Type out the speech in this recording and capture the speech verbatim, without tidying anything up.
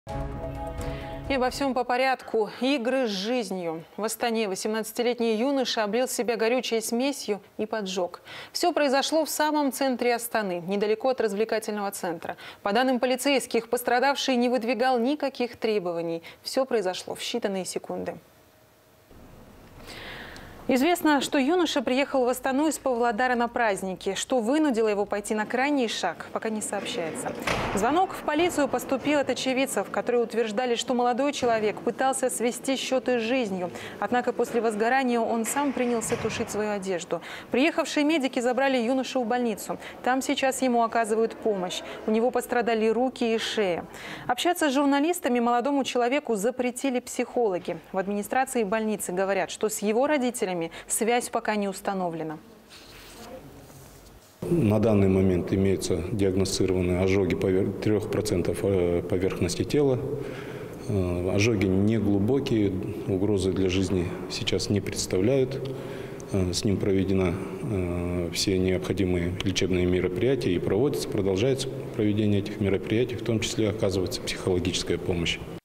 И обо всем по порядку. Игры с жизнью. В Астане восемнадцатилетний юноша облил себя горючей смесью и поджег. Все произошло в самом центре Астаны, недалеко от развлекательного центра. По данным полицейских, пострадавший не выдвигал никаких требований. Все произошло в считанные секунды. Известно, что юноша приехал в Астану из Павлодара на праздники. Что вынудило его пойти на крайний шаг, пока не сообщается. Звонок в полицию поступил от очевидцев, которые утверждали, что молодой человек пытался свести счеты с жизнью. Однако после возгорания он сам принялся тушить свою одежду. Приехавшие медики забрали юношу в больницу. Там сейчас ему оказывают помощь. У него пострадали руки и шея. Общаться с журналистами молодому человеку запретили психологи. В администрации больницы говорят, что с его родителями связь пока не установлена. На данный момент имеются диагностированы ожоги трёх процентов поверхности тела. Ожоги не глубокие, угрозы для жизни сейчас не представляют. С ним проведены все необходимые лечебные мероприятия и проводятся, продолжается проведение этих мероприятий, в том числе оказывается психологическая помощь.